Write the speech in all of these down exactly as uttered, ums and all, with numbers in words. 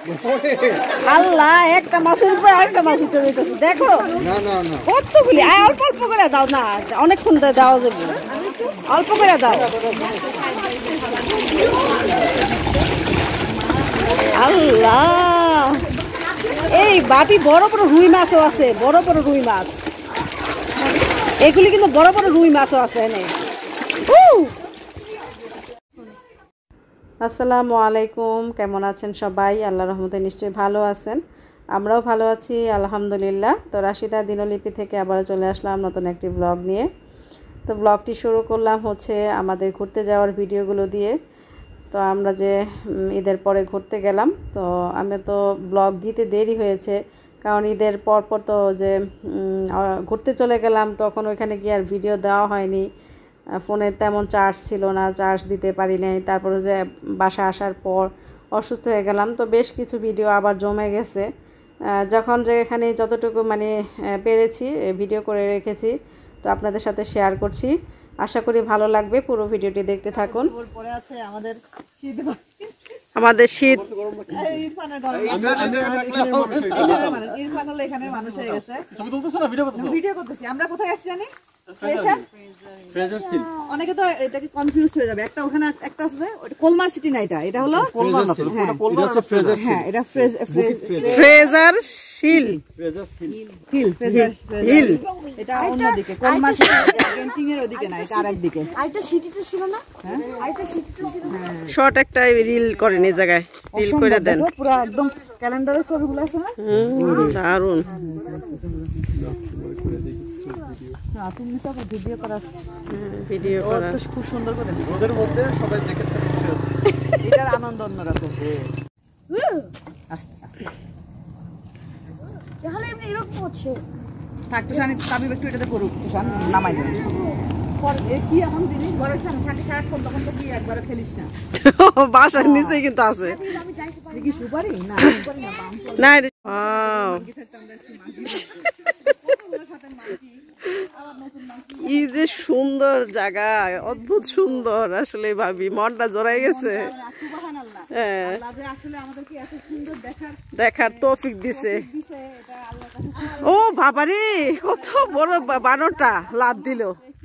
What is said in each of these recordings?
আল্লাহ, একটা মাছের উপর আরেকটা মাছ উঠে যাইতেছে। দেখো কতগুলি, অল্প অল্প করে দাও না, অনেকক্ষণ দেওয়া যাবে, অল্প করে দাও। আল্লাহ, এই বাপি বড় বড় রুই মাছও আছে, বড় বড় রুই মাছ। এগুলি কিন্তু বড় বড় রুই মাছও আছে এনে। আসসালামু আলাইকুম, কেমন আছেন সবাই? আল্লাহর রহমতে নিশ্চয়ই ভালো আছেন, আমরাও ভালো আছি আলহামদুলিল্লাহ। তো রাশিদা দিনলিপি থেকে আবার চলে আসলাম নতুন একটি ব্লগ নিয়ে। তো ব্লগটি শুরু করলাম হচ্ছে আমাদের ঘুরতে যাওয়ার ভিডিওগুলো দিয়ে। তো আমরা যে ঈদের পরে ঘুরতে গেলাম, তো আমি তো ব্লগ দিতে দেরি হয়েছে, কারণ ঈদের পরপর তো যে ঘুরতে চলে গেলাম, তখন ওইখানে গিয়ে আর ভিডিও দেওয়া হয়নি। ফোনে তেমন চার্জ ছিল না, চার্জ দিতে পারি নাই। তারপরে যে বাসা আসার পর অসুস্থ হয়ে গেলাম, তো বেশ কিছু ভিডিও আবার জমে গেছে। যখন যে এখানে যতটুকু মানে পেরেছি ভিডিও করে রেখেছি, তো আপনাদের সাথে শেয়ার করছি। আশা করি ভালো লাগবে, পুরো ভিডিওটি দেখতে থাকুন। আমাদের শীত আমরা কোথায় আসছি জানি? অনেকে তো এটাকে কনফিউজড হয়ে যাবে। একটা ওখানে একটা আছে ওটা কোলমার সিটি না, এটা এটা হলো হ্যাঁ, এটা ফ্রেজার হিল, হিল হিল এটা অন্যদিকে। কোলমার সিটি আর্জেন্টিনা এর ওদিকে না, এটা আরেকদিকে। আরেকটা সিটিতে ছিল না? হ্যাঁ, আরেকটা সিটিতে ছিল। শর্ট একটা রিল করেন এই জায়গায়, রিল করে দেন। পুরো একদম ক্যালেন্ডারের ছবিগুলো আছে না, দারুন। তুমি তো ভিডিও করার ভিডিও করা খুব সুন্দর করে ওদের মধ্যে সবাই জ্যাকেটটা পরে আছে, এটার আনন্দ অন্যরকম। আস্তে আস্তে তাহলে এমনি এরকম হচ্ছে। থাক তো শানি, আমি একটু এটাতে করুক তো শান, নামাই দেন। পর এ কি এমন জিনিস বড় শান থাকে সারাক্ষণ, তখন তো কি একবার ফেলিস না। বাসার নিচে কিন্তু আছে। আমি যাইতে পারি কি সুপারি না, সুপারি না বাম না। কি যে সুন্দর জায়গা, অদ্ভুত সুন্দর, আসলে ভাবি মনটা জড়াই গেছে। দেখার তৌফিক দিছে। ও বাবারে, কত বড় বানরটা লাভ দিল।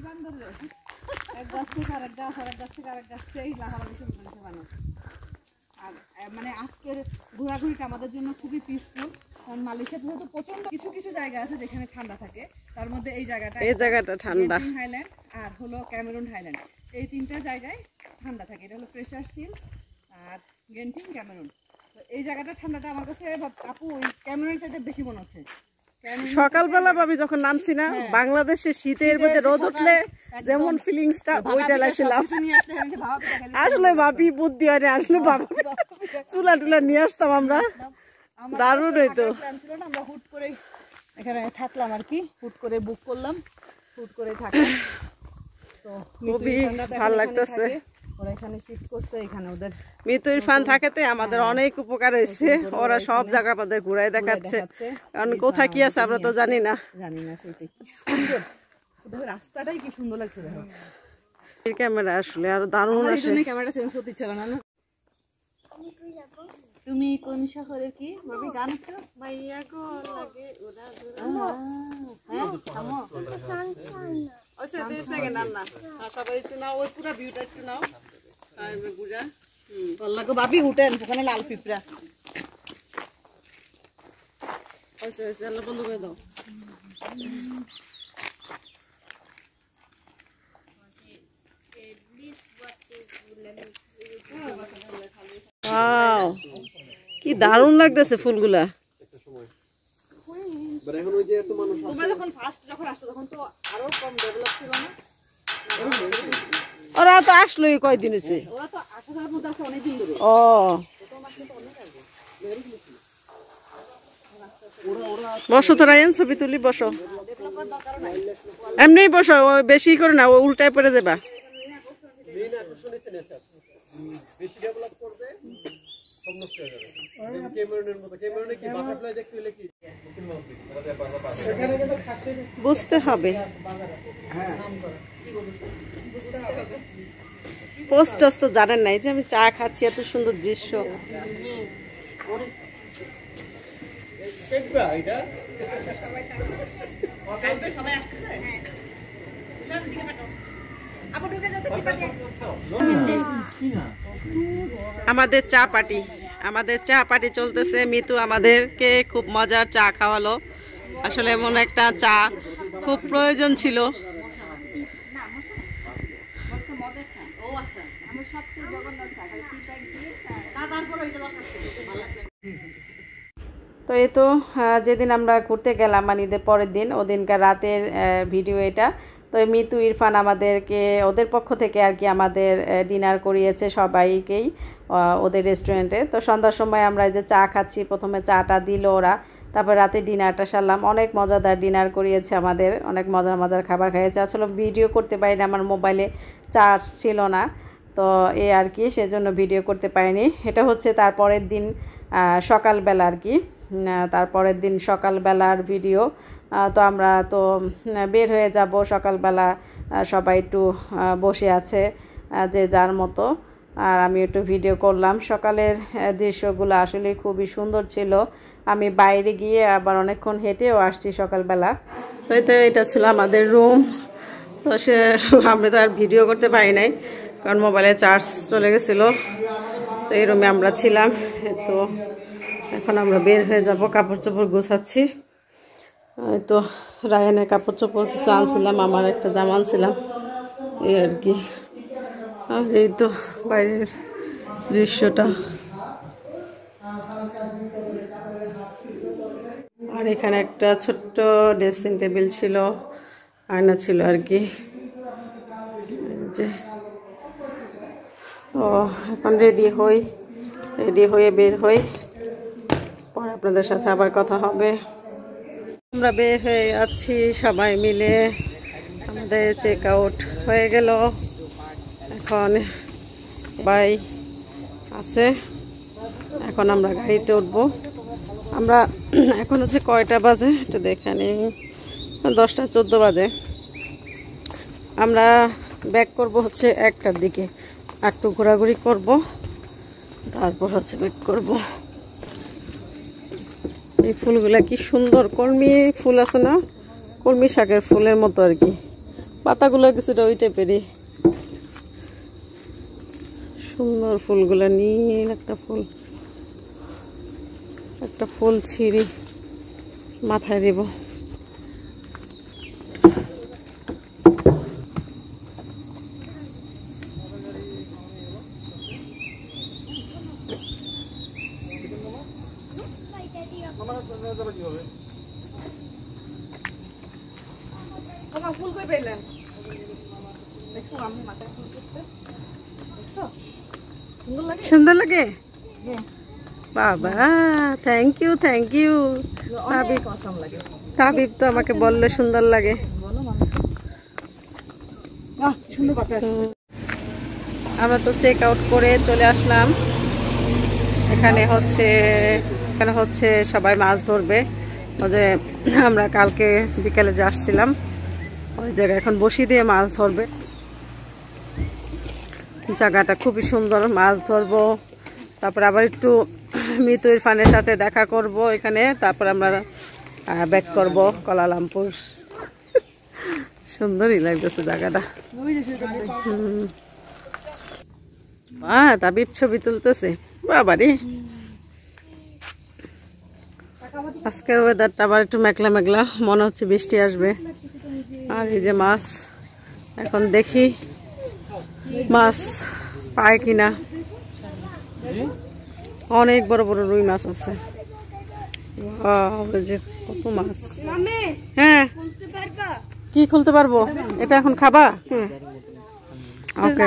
মানে আজকের ঘোরাঘুরিটা আমাদের জন্য খুবই পিসফুল, কারণ মালয়েশিয়াতে যেহেতু প্রচন্ড কিছু কিছু জায়গা আছে যেখানে ঠান্ডা থাকে, তার মধ্যে এই জায়গাটা এই জায়গাটা ঠান্ডা, হাইল্যান্ড আর হলো ক্যামেরুন হাইল্যান্ড, এই তিনটা জায়গায় ঠান্ডা থাকে। এটা হলো ফ্রেশার সিল আর গেন্টিং ক্যামেরুন। তো এই জায়গাটা ঠান্ডাটা আমার কাছে আপু ওই ক্যামেরুন চাইতে বেশি মনে হচ্ছে। সকালবেলা ভাবি যখন নামছি না, বাংলাদেশে শীতের মধ্যে রোদ উঠলে যেমন ফিলিংসটা ওইটা লাগছিলাম। আসলে ভাবি বুদ্ধি হয় না, আসলে চুলা টুলা নিয়ে আসতাম আমরা, দারুণ হইতো। আমরা হুট করে এখানে থাকলাম আর কি, হুট করে বুক করলাম, হুট করে থাকলাম। তো খুবই ভালো লাগতেছে। ওরা এখানে শিফট করছে, এখানে ওদের মিতু ইরফান থাকাতে আমাদের অনেক উপকার হয়েছে। ওরা সব জায়গা আমাদের ঘুরাই দেখাচ্ছে, কারণ কোথায় কি আছে আমরা তো জানি না। জানি না সেটাই কি সুন্দর, ওদের রাস্তাটাই কি সুন্দর লাগছে। দেখো এই ক্যামেরা আসলে আরো দারুণ আসে। এইজন্য ক্যামেরাটা চেঞ্জ করতে ইচ্ছা না। তুমি কোন শহরে কি ভাবি গান তো মাইয়া গো লাগে ওরা ওরা হ্যাঁ থামো ওইসে দেশ থেকে নাম না সবাই একটু নাও, ওই পুরো ভিউটা একটু নাও। আমি বুঝা হুম বললা গো বাপি উঠেন, ওখানে লাল পিঁপড়া। ওইসে ওইসে আল্লাহ বন্ধ করে দাও। ওয়াও, কি দারুণ লাগতেছে ফুলগুলা। ওরা তো আসলোই কয়দিন হয়েছে। ও বসো তোরা, এন ছবি তুলি, বসো এমনি বসো, বেশি করে না, উল্টায় পড়ে যাবা। বুঝতে হবে, পোস্ট তো জানেন নাই যে আমি চা খাচ্ছি, এত সুন্দর দৃশ্য। আমাদের চা পার্টি আমাদের চা পার্টি চলতেছে। মিতু আমাদেরকে খুব মজার চা খাওয়ালো। আসলে এমন একটা চা খুব প্রয়োজন ছিল। তো এই তো যেদিন আমরা ঘুরতে গেলাম মানে ঈদের পরের দিন, ওদিনকার রাতের ভিডিও এটা। তো মিতু ইরফান আমাদেরকে ওদের পক্ষ থেকে আর কি আমাদের ডিনার করিয়েছে সবাইকেই ওদের রেস্টুরেন্টে। তো সন্ধ্যার সময় আমরা এই যে চা খাচ্ছি, প্রথমে চাটা দিল ওরা, তারপর রাতে ডিনারটা সারলাম। অনেক মজাদার ডিনার করিয়েছে আমাদের, অনেক মজার মজার খাবার খাইয়েছে। আসলে ভিডিও করতে পারি না, আমার মোবাইলে চার্জ ছিল না, তো এই আর কি সেজন্য ভিডিও করতে পারিনি। এটা হচ্ছে তারপরের দিন সকালবেলা আর কি, তারপরের দিন সকালবেলার ভিডিও। তো আমরা তো বের হয়ে যাব সকালবেলা, সবাই একটু বসে আছে যে যার মতো, আর আমি একটু ভিডিও করলাম। সকালের দৃশ্যগুলো আসলে খুবই সুন্দর ছিল। আমি বাইরে গিয়ে আবার অনেকক্ষণ হেঁটেও আসছি সকালবেলা। তো এই তো এটা ছিল আমাদের রুম। তো সে আমরা তো আর ভিডিও করতে পারি নাই, কারণ মোবাইলে চার্জ চলে গেছিলো। তো এই রুমে আমরা ছিলাম। তো এখন আমরা বের হয়ে যাব, কাপড় চোপড় গোছাচ্ছি। তো রায়ানের কাপড় চোপড় কিছু আনছিলাম, আমার একটা জামা আনছিলাম, এই আর কি। আর এই তো বাইরের দৃশ্যটা। আর এখানে একটা ছোট্ট ড্রেসিং টেবিল ছিল, আয়না ছিল আর কি। যে তো এখন রেডি হই, রেডি হয়ে বের হই, পরে আপনাদের সাথে আবার কথা হবে। আমরা বের হয়ে যাচ্ছি সবাই মিলে, আমাদের চেক আউট হয়ে গেল। এখন সবাই আছে, এখন আমরা গাড়িতে উঠবো। আমরা এখন হচ্ছে কয়টা বাজে একটু দেখে নিই, দশটা চোদ্দো বাজে। আমরা ব্যাক করব হচ্ছে একটার দিকে, আর একটু ঘোরাঘুরি করব, তারপর হচ্ছে ব্যাক করব। এই ফুলগুলা কি সুন্দর, কলমি ফুল আছে না, কলমি শাকের ফুলের মতো আর কি, পাতাগুলো কিছুটা ওই টাইপেরই সুন্দর। ফুলগুলা নীল একটা ফুল, একটা ফুল ছিঁড়ি মাথায় দিব। ফুল কই পেলেন? দেখছো আমি মাথায় ফুল করতে, দেখছো সুন্দর লাগে, সুন্দর লাগে। বাবা থ্যাংক ইউ, থ্যাংক ইউ। তাবিব লাগে, তাবিব তো আমাকে বললে সুন্দর লাগে। আমরা তো চেক আউট করে চলে আসলাম। এখানে হচ্ছে এখানে হচ্ছে সবাই মাছ ধরবে। ওদের আমরা কালকে বিকেলে যে আসছিলাম ওই জায়গায় এখন বসি দিয়ে মাছ ধরবে। জায়গাটা খুবই সুন্দর, মাছ ধরবো, তারপর আবার একটু মিতু ইরফানের সাথে দেখা করব এখানে, তারপর আমরা ব্যাক করব কুয়ালালামপুর। সুন্দরই লাগতেছে জায়গাটা। হম হ্যাঁ, তাবিব ছবি তুলতেছে। বাবারে আজকের ওয়েদারটা আবার একটু মেঘলা মেঘলা, মনে হচ্ছে বৃষ্টি আসবে। আর এই যে মাছ, এখন দেখি মাছ পায় কিনা। অনেক বড় বড় রুই মাছ আছে, যে কত মাছ। হ্যাঁ কি খুলতে পারবো? এটা এখন খাবা? ওকে।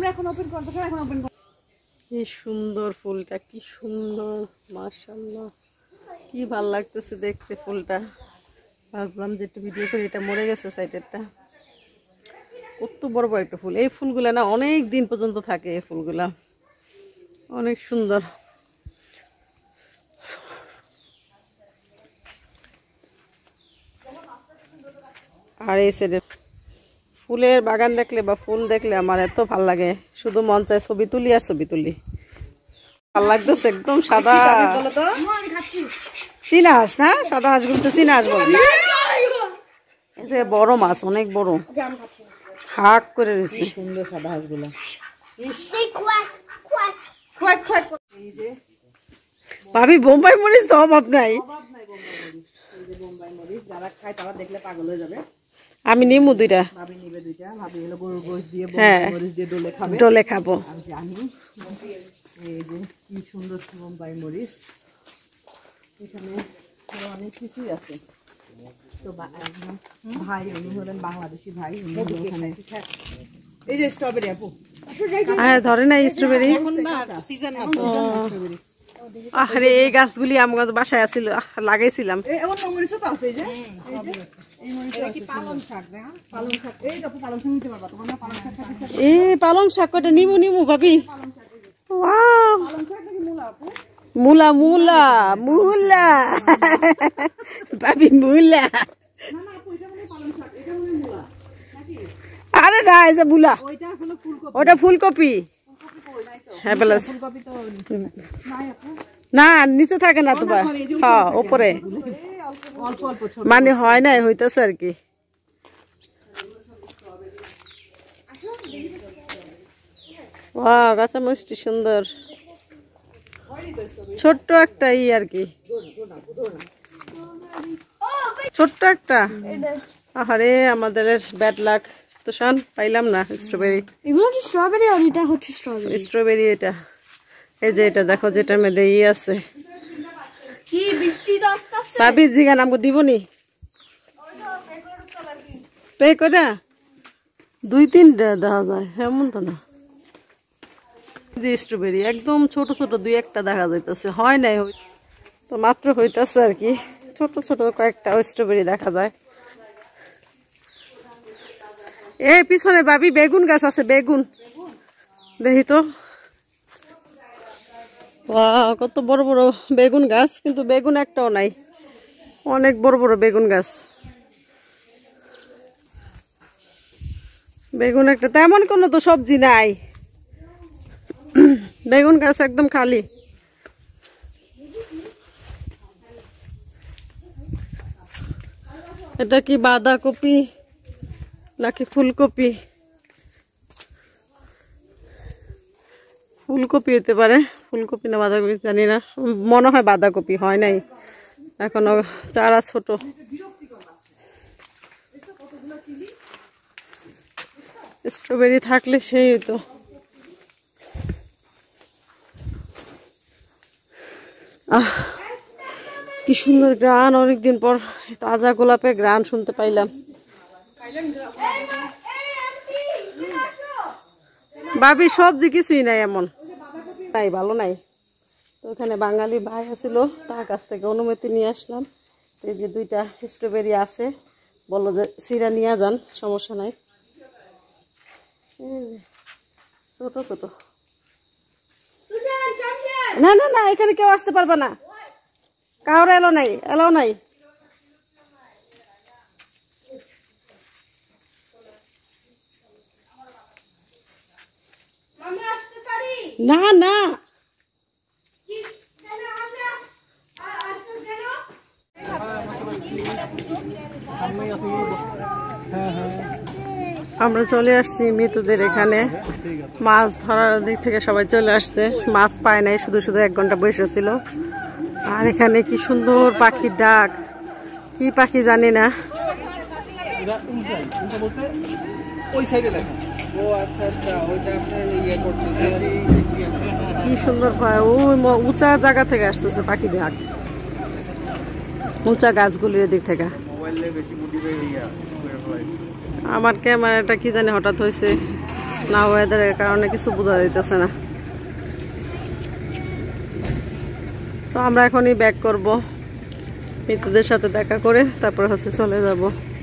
কি সুন্দর ফুলটা, কি সুন্দর, মাশাআল্লাহ, কি ভাল লাগতেছে দেখতে ফুলটা। ভাবলাম যে একটু ভিডিও করে, এটা মরে গেছে সাইডেরটা। কত বড় বড় একটা ফুল। এই ফুলগুলা না অনেক দিন পর্যন্ত থাকে, এই ফুলগুলা অনেক সুন্দর। আর এই সাইডে ফুলের বাগান দেখলে বা ফুল দেখলে আমার এত ভাল লাগে, শুধু মন চায় ছবি তুলি আর ছবি তুলি। ভালো লাগতেছে একদম সাদা। চীনা হাঁস না, সাদা হাঁসগুলো তো চীনা হাঁস বলে। এই যে বড় মাছ, অনেক বড়, হাক করে রয়েছে। সুন্দর সাদা হাঁসগুলো। ভাবি বোম্বাই মরিচ তো অভাব নাই। যারা খায় তারা দেখলে পাগল হয়ে যাবে। আমি নিমু দুইটা। ভাবি নিবে দুইটা, ভাবি হলো গরুর গোশত দিয়ে হ্যাঁ, বোম্বাই মরিচ দিয়ে ডলে খাবে। ডলে খাবো। আমি জানি। এই যে কি সুন্দর বোম্বাই মরিচ, এখানে আরো অনেক কিছুই আছে। তো ভাই উনি হলেন বাংলাদেশি ভাই, উনি ওখানে। এই যে স্ট্রবেরি আপু, হ্যাঁ ধরে না স্ট্রবেরি। সিজন না স্ট্রবেরি। আরে এই গাছগুলি আমার বাসায় আছিল, লাগাইছিলাম। এই অন্য মরিচও তো আছে। এই যে এই মরিচটা কি পালং শাক না? পালং শাক। এই দেখো পালং শাক নিতে পারবা তোমরা। পালং শাক খাতে এই পালং শাক কটা নিমু নিমু ভাবি। ওয়াও, পালং শাক নাকি মূলা আপু? মুলা মুলা মুলা ভাবি মুলা। না না আপু, এটা মানে পালং শাক, এটা মানে মূলা নাকি? আরে না, এই যে মুলা, ওইটা হলো ফুলকপি। ওটা ফুলকপি। ফুলকপি কই নাই তো? হ্যাঁ বেলাস ফুলকপি তো নাই আপু। না, নিচে থাকে না তো, হ্যাঁ উপরে, এই অল্প অল্প অল্প ছোট। মানে হয় নাই, হইতেছে আর কি। ওয়াও, গাছা মিষ্টি সুন্দর, ছোট্ট একটা ই আর কি, ছোট্ট একটা। আরে আমাদের ব্যাড লাক তো, শান পাইলাম না স্ট্রবেরি। এগুলো কি স্ট্রবেরি? আর এটা হচ্ছে স্ট্রবেরি। স্ট্রবেরি এটা, এই যে এটা দেখো, যেটার মধ্যে ই আছে। কি বৃষ্টি দস্তাছে। ভাবি জিগান আমাকে দিবনি পে করে? দুই তিনটা দেখা যায়, এমন তো না। যে স্ট্রবেরি একদম ছোট ছোট দুই একটা দেখা যাইতেছে, হয় নাই তো, মাত্র হইতেছে আর কি। ছোট ছোট কয়েকটা স্ট্রবেরি দেখা যায়। এই পিছনে ভাবি বেগুন গাছ আছে, বেগুন দেখি তো। ওয়াও, কত বড় বড় বেগুন গাছ, কিন্তু বেগুন একটাও নাই। অনেক বড় বড় বেগুন গাছ। বেগুন একটা, তেমন কোনো তো সবজি নাই, বেগুন গাছ একদম খালি। এটা কি বাঁধাকপি নাকি ফুলকপি? ফুলকপি হতে পারে, ফুলকপি না বাঁধাকপি জানি না, মনে হয় বাঁধাকপি। হয় নাই এখনো, চারা ছোট। স্ট্রবেরি থাকলে সেই হইতো। আহ, কি সুন্দর গ্রান, অনেকদিন পর তাজা গোলাপের গ্রান শুনতে পাইলাম। ভাবি সবজি কিছুই নাই, এমন নাই, ভালো নাই। তো ওখানে বাঙালি ভাই আছিল, তার কাছ থেকে অনুমতি নিয়ে আসলাম। এই যে দুইটা স্ট্রবেরি আছে, বললো যে সিরা নিয়ে যান, সমস্যা নাই। ছোট ছোট, না না না, এখানে কেউ আসতে পারবে না, কাউরে এলো নাই, এলো নাই। না না, আমরা চলে আসছি মৃতদের এখানে। মাছ ধরার দিক থেকে সবাই চলে আসছে, মাছ পায় নাই, শুধু শুধু এক ঘন্টা বসেছিল। আর এখানে কি সুন্দর পাখির ডাক, কি পাখি জানি না। কি সুন্দর, ওই উঁচা জায়গা থেকে আসতেছে পাখি ডাক, উঁচা গাছগুলির দিক থেকে। আমার ক্যামেরাটা কি জানি হঠাৎ হয়েছে না, ওয়েদারের কারণে কিছু বোঝা যাইতেছে না। তো আমরা এখনই ব্যাক করব, মৃতদের সাথে দেখা করে তারপর হচ্ছে চলে যাব।